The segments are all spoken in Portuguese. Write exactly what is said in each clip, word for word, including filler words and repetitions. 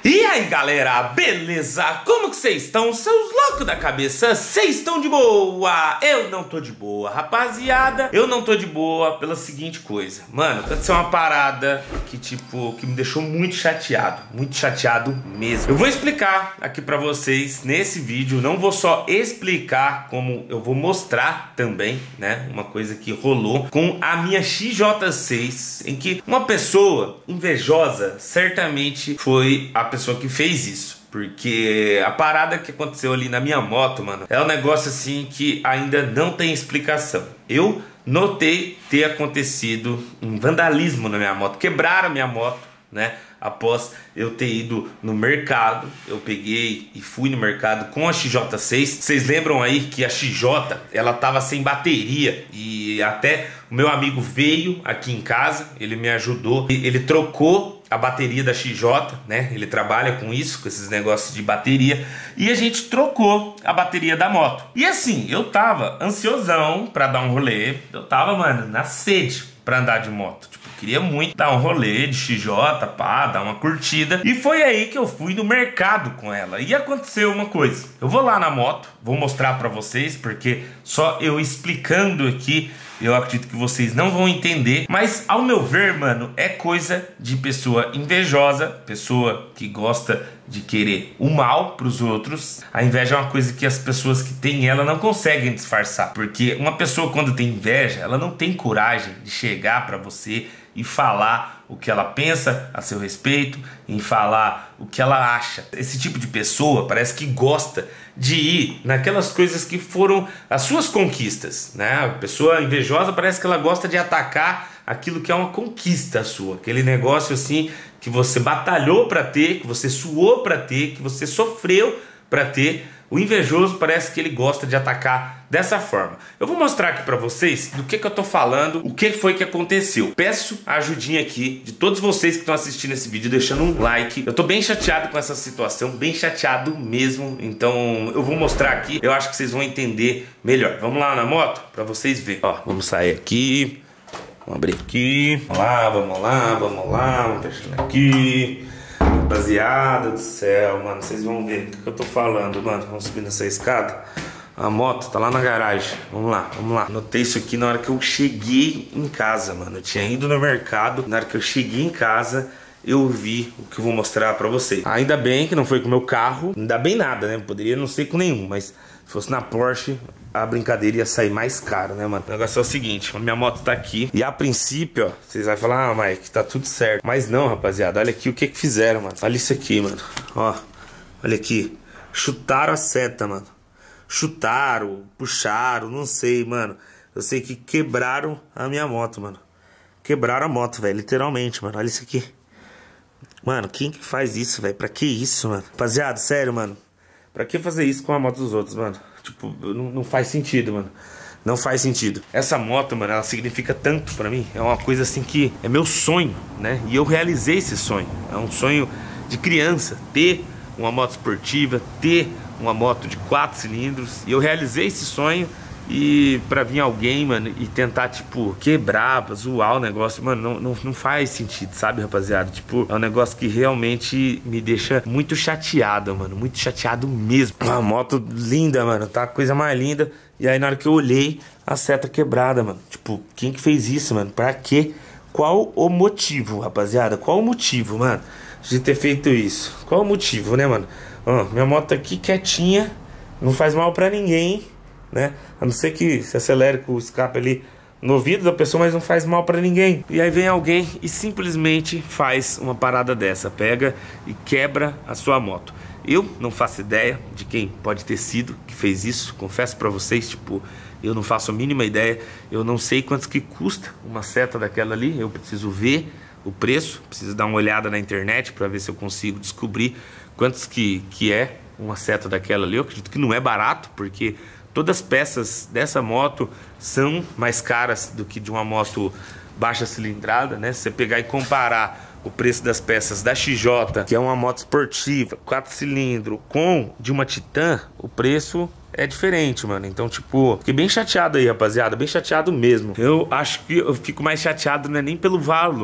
E aí galera, beleza? Como que vocês estão? Seus loucos da cabeça, vocês estão de boa? Eu não tô de boa, rapaziada. Eu não tô de boa pela seguinte coisa. Mano, aconteceu uma parada que tipo, que me deixou muito chateado. Muito chateado mesmo. Eu vou explicar aqui pra vocês nesse vídeo. Não vou só explicar, como eu vou mostrar também, né? Uma coisa que rolou com a minha X J seis, em que uma pessoa invejosa certamente foi a pessoa que fez isso. Porque a parada que aconteceu ali na minha moto, mano, é um negócio assim que ainda não tem explicação. Eu notei ter acontecido um vandalismo na minha moto. Quebraram a minha moto, né? Após eu ter ido no mercado. Eu peguei e fui no mercado com a X J seis. Vocês lembram aí que a X J, ela tava sem bateria. E até o meu amigo veio aqui em casa, ele me ajudou. Ele trocou a bateria da X J, né? Ele trabalha com isso, com esses negócios de bateria. E a gente trocou a bateria da moto. E assim, eu tava ansiosão pra dar um rolê. Eu tava, mano, na sede pra andar de moto. Tipo, queria muito dar um rolê de X J, pá, dar uma curtida. E foi aí que eu fui no mercado com ela. E aconteceu uma coisa. Eu vou lá na moto, vou mostrar pra vocês, porque só eu explicando aqui, eu acredito que vocês não vão entender. Mas ao meu ver, mano, é coisa de pessoa invejosa, pessoa que gosta de querer o mal pros outros. A inveja é uma coisa que as pessoas que têm ela não conseguem disfarçar. Porque uma pessoa, quando tem inveja, ela não tem coragem de chegar pra você e falar o que ela pensa a seu respeito, em falar o que ela acha. Esse tipo de pessoa parece que gosta de ir naquelas coisas que foram as suas conquistas, né? A pessoa invejosa parece que ela gosta de atacar aquilo que é uma conquista sua, aquele negócio assim que você batalhou para ter, que você suou para ter, que você sofreu para ter. O invejoso parece que ele gosta de atacar dessa forma. Eu vou mostrar aqui pra vocês do que que eu tô falando, o que foi que aconteceu. Peço a ajudinha aqui de todos vocês que estão assistindo esse vídeo, deixando um like. Eu tô bem chateado com essa situação, bem chateado mesmo. Então eu vou mostrar aqui, eu acho que vocês vão entender melhor. Vamos lá na moto pra vocês verem. Ó, vamos sair aqui, vamos abrir aqui. Vamos lá, vamos lá, vamos lá, vamos fechando aqui. Rapaziada do céu, mano, vocês vão ver o que eu tô falando, mano. Vamos subir nessa escada. A moto tá lá na garagem. Vamos lá, vamos lá. Notei isso aqui na hora que eu cheguei em casa, mano. Eu tinha ido no mercado. Na hora que eu cheguei em casa, eu vi o que eu vou mostrar pra vocês. Ainda bem que não foi com o meu carro. Ainda bem nada, né? Poderia não ser com nenhum, mas se fosse na Porsche, a brincadeira ia sair mais caro, né, mano? O negócio é o seguinte, a minha moto tá aqui. E a princípio, ó, vocês vão falar, ah, Mike, tá tudo certo. Mas não, rapaziada, olha aqui o que que fizeram, mano. Olha isso aqui, mano. Ó, olha aqui. Chutaram a seta, mano. Chutaram, puxaram, não sei, mano. Eu sei que quebraram a minha moto, mano. Quebraram a moto, velho, literalmente, mano. Olha isso aqui. Mano, quem que faz isso, velho? Pra que isso, mano? Rapaziada, sério, mano. Pra que fazer isso com a moto dos outros, mano? Tipo, não, não faz sentido, mano. Não faz sentido. Essa moto, mano, ela significa tanto pra mim. É uma coisa assim que é meu sonho, né? E eu realizei esse sonho. É um sonho de criança, ter uma moto esportiva, ter uma moto de quatro cilindros. E eu realizei esse sonho. E pra vir alguém, mano, e tentar, tipo, quebrar, zoar o negócio, mano, não, não, não faz sentido, sabe, rapaziada? Tipo, é um negócio que realmente me deixa muito chateado, mano, muito chateado mesmo. Uma moto linda, mano, tá? Coisa mais linda. E aí, na hora que eu olhei, a seta quebrada, mano. Tipo, quem que fez isso, mano? Pra quê? Qual o motivo, rapaziada? Qual o motivo, mano, de ter feito isso? Qual o motivo, né, mano? Ó, minha moto aqui quietinha, não faz mal pra ninguém, né? A não ser que se acelere com o escape ali no ouvido da pessoa, mas não faz mal pra ninguém. E aí vem alguém e simplesmente faz uma parada dessa, pega e quebra a sua moto. Eu não faço ideia de quem pode ter sido que fez isso, confesso pra vocês, tipo, eu não faço a mínima ideia. Eu não sei quantos que custa uma seta daquela ali, eu preciso ver o preço, preciso dar uma olhada na internet pra ver se eu consigo descobrir quantos que, que é uma seta daquela ali. Eu acredito que não é barato, porque todas as peças dessa moto são mais caras do que de uma moto baixa cilindrada, né? Se você pegar e comparar o preço das peças da X J, que é uma moto esportiva, quatro cilindros, com de uma Titan, o preço é diferente, mano. Então, tipo, fiquei bem chateado aí, rapaziada. Bem chateado mesmo. Eu acho que eu fico mais chateado, não é nem pelo valor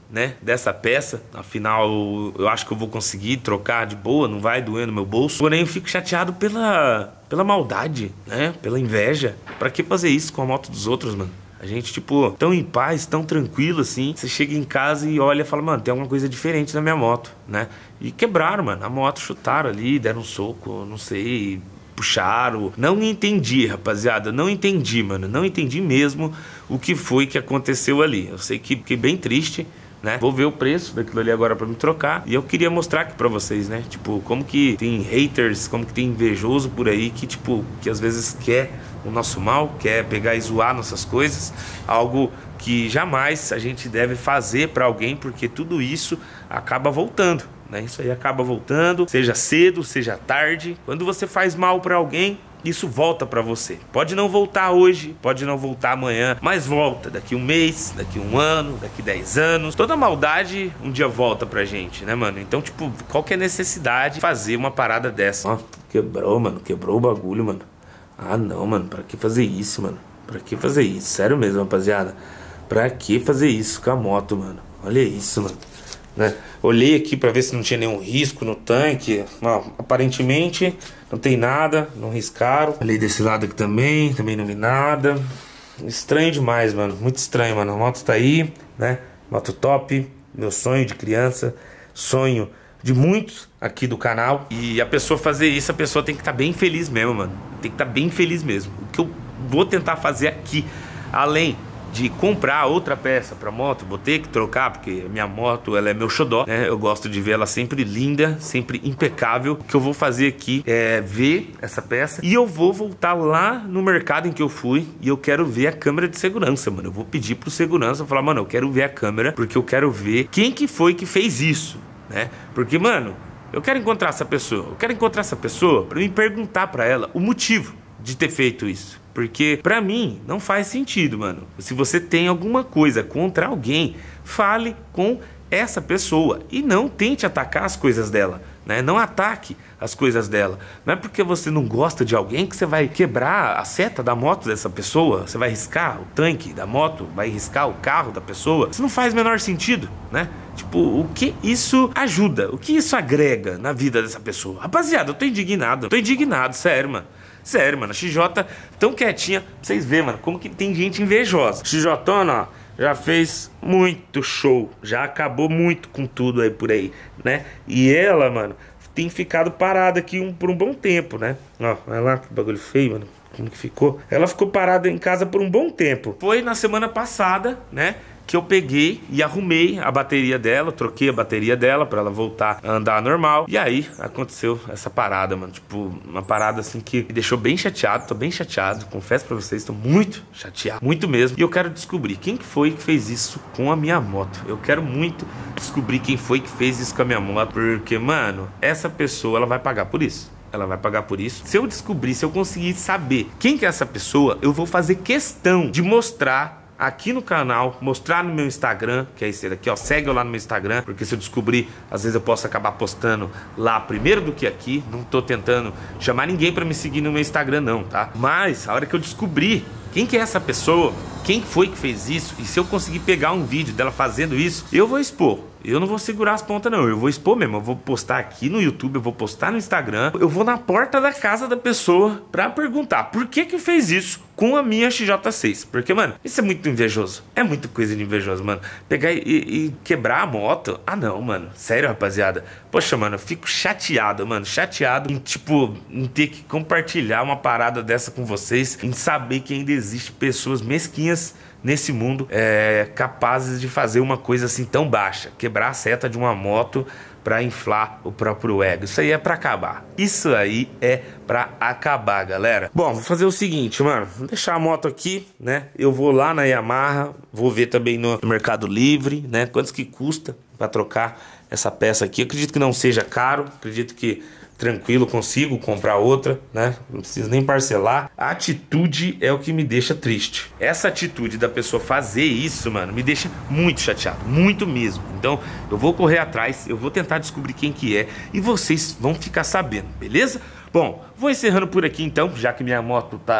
né, dessa peça. Afinal, eu acho que eu vou conseguir trocar de boa, não vai doer no meu bolso. Porém, eu fico chateado pela, pela maldade, né, pela inveja. Pra que fazer isso com a moto dos outros, mano? A gente, tipo, tão em paz, tão tranquilo assim. Você chega em casa e olha e fala, mano, tem alguma coisa diferente na minha moto, né? E quebraram, mano, a moto, chutaram ali, deram um soco, não sei, puxaram. Não entendi, rapaziada, não entendi, mano. Não entendi mesmo o que foi que aconteceu ali. Eu sei que fiquei bem triste, né? Vou ver o preço daquilo ali agora pra me trocar. E eu queria mostrar aqui pra vocês, né? Tipo, como que tem haters, como que tem invejoso por aí que, tipo, que às vezes quer o nosso mal, quer pegar e zoar nossas coisas. Algo que jamais a gente deve fazer pra alguém, porque tudo isso acaba voltando, né? Isso aí acaba voltando, seja cedo, seja tarde. Quando você faz mal pra alguém, isso volta pra você. Pode não voltar hoje, pode não voltar amanhã, mas volta daqui um mês, daqui um ano, daqui dez anos. Toda maldade um dia volta pra gente, né, mano? Então, tipo, qual que é a necessidade de fazer uma parada dessa? Ó, quebrou, mano, quebrou o bagulho, mano. Ah, não, mano, pra que fazer isso, mano? Pra que fazer isso? Sério mesmo, rapaziada. Pra que fazer isso com a moto, mano? Olha isso, mano, né? Olhei aqui pra ver se não tinha nenhum risco no tanque. Não, aparentemente não tem nada, não riscaram. Olhei desse lado aqui também, também não vi nada. Estranho demais, mano, muito estranho, mano. A moto tá aí, né? Moto top, meu sonho de criança, sonho de muitos aqui do canal. E a pessoa fazer isso, a pessoa tem que estar bem feliz mesmo, mano. Tem que estar bem feliz mesmo. O que eu vou tentar fazer aqui, além de comprar outra peça pra moto, vou ter que trocar, porque minha moto, ela é meu xodó, né? Eu gosto de ver ela sempre linda, sempre impecável. O que eu vou fazer aqui é ver essa peça e eu vou voltar lá no mercado em que eu fui e eu quero ver a câmera de segurança, mano. Eu vou pedir pro segurança, falar, mano, eu quero ver a câmera, porque eu quero ver quem que foi que fez isso, né? Porque, mano, eu quero encontrar essa pessoa, eu quero encontrar essa pessoa pra me perguntar pra ela o motivo de ter feito isso. Porque pra mim não faz sentido, mano. Se você tem alguma coisa contra alguém, fale com essa pessoa e não tente atacar as coisas dela, né? Não ataque as coisas dela. Não é porque você não gosta de alguém que você vai quebrar a seta da moto dessa pessoa, você vai riscar o tanque da moto, vai riscar o carro da pessoa. Isso não faz o menor sentido, né? Tipo, o que isso ajuda? O que isso agrega na vida dessa pessoa? Rapaziada, eu tô indignado, eu tô indignado, sério, mano. Sério, mano, a X J tão quietinha, pra vocês verem, mano, como que tem gente invejosa. X J, ó, já fez muito show, já acabou muito com tudo aí por aí, né? E ela, mano, tem ficado parada aqui um, por um bom tempo, né? Ó, olha lá que bagulho feio, mano, como que ficou. Ela ficou parada em casa por um bom tempo. Foi na semana passada, né, que eu peguei e arrumei a bateria dela, troquei a bateria dela pra ela voltar a andar normal. E aí aconteceu essa parada, mano. Tipo, uma parada assim que me deixou bem chateado, tô bem chateado. Confesso pra vocês, tô muito chateado, muito mesmo. E eu quero descobrir quem que foi que fez isso com a minha moto. Eu quero muito descobrir quem foi que fez isso com a minha moto, porque, mano, essa pessoa, ela vai pagar por isso. Ela vai pagar por isso. Se eu descobrir, se eu conseguir saber quem que é essa pessoa, eu vou fazer questão de mostrar aqui no canal, mostrar no meu Instagram, que é esse daqui, ó, segue eu lá no meu Instagram, porque se eu descobrir, às vezes eu posso acabar postando lá primeiro do que aqui. Não tô tentando chamar ninguém pra me seguir no meu Instagram não, tá? Mas a hora que eu descobrir quem que é essa pessoa, quem foi que fez isso, e se eu conseguir pegar um vídeo dela fazendo isso, eu vou expor. Eu não vou segurar as pontas não, eu vou expor mesmo. Eu vou postar aqui no YouTube, eu vou postar no Instagram. Eu vou na porta da casa da pessoa pra perguntar por que que fez isso com a minha X J seis. Porque, mano, isso é muito invejoso. É muito coisa de invejoso, mano. Pegar e, e quebrar a moto. Ah, não, mano. Sério, rapaziada. Poxa, mano, eu fico chateado, mano. Chateado em, tipo, em ter que compartilhar uma parada dessa com vocês. Em saber que ainda existe pessoas mesquinhas nesse mundo é, capazes de fazer uma coisa assim tão baixa. Quebrar a seta de uma moto pra inflar o próprio ego. Isso aí é pra acabar. Isso aí é pra acabar, galera. Bom, vou fazer o seguinte, mano. Vou deixar a moto aqui, né? Eu vou lá na Yamaha, vou ver também no Mercado Livre, né? Quantos que custa pra trocar essa peça aqui. Eu acredito que não seja caro. Acredito que tranquilo, consigo comprar outra, né? Não preciso nem parcelar. A atitude é o que me deixa triste. Essa atitude da pessoa fazer isso, mano, me deixa muito chateado, muito mesmo. Então, eu vou correr atrás, eu vou tentar descobrir quem que é e vocês vão ficar sabendo, beleza? Bom, vou encerrando por aqui então, já que minha moto tá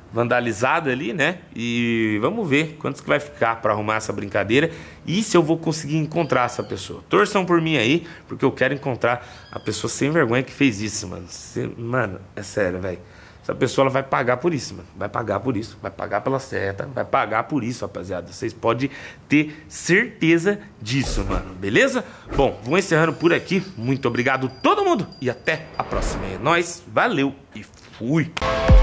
vandalizada ali, né? E vamos ver quantos que vai ficar pra arrumar essa brincadeira e se eu vou conseguir encontrar essa pessoa. Torçam por mim aí, porque eu quero encontrar a pessoa sem vergonha que fez isso, mano. Cê, mano, é sério, velho. Essa pessoa ela vai pagar por isso, mano. Vai pagar por isso, vai pagar pela seta, vai pagar por isso, rapaziada. Vocês podem ter certeza disso, mano. Beleza? Bom, vou encerrando por aqui. Muito obrigado todo mundo e até a próxima. É nóis, valeu e fui!